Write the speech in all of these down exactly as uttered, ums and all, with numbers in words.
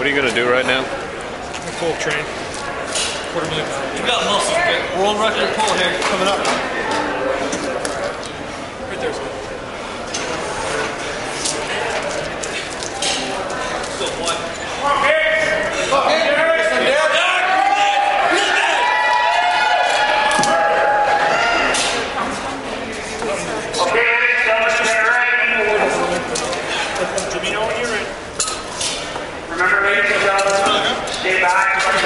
What are you going to do right now? Full train. Quarter million pounds. You got muscles, man. World record pull here coming up. Right there's one. Still one. Okay. Remember, ladies and gentlemen, stay back. Come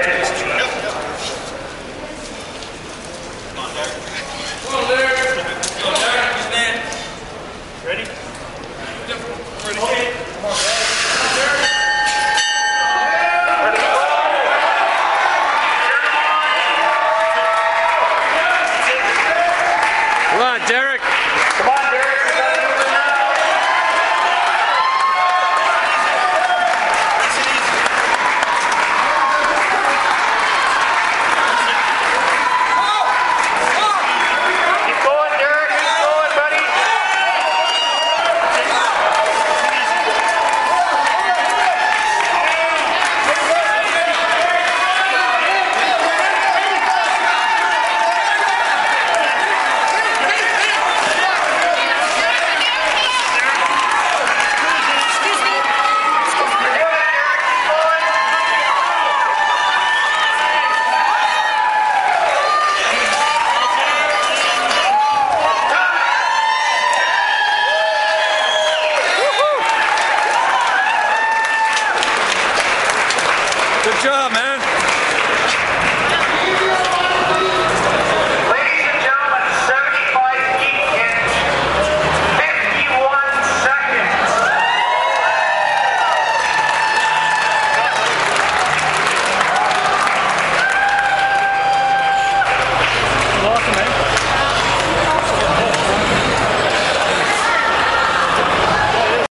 on, Derek. Come on, Derek. Come on, Derek. Good man. Ready? Yep. Ready. Okay. Come on, Derek. Come on, Derek. Come on, Derek. You gotta move it now. Keep going, Derek. Keep going, buddy. Good job, man.